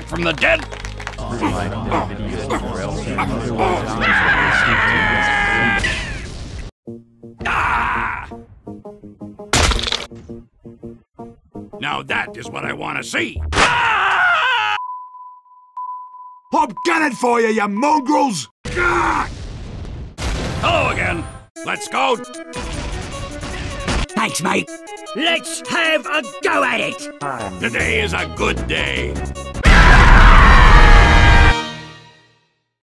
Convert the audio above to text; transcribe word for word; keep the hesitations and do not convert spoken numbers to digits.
from the dead? Ah! Now that is what I want to see. Ah! I'm gunning for you, you mongrels! Ah! Hello again. Let's go. Thanks, mate. Let's have a go at it. Today is a good day.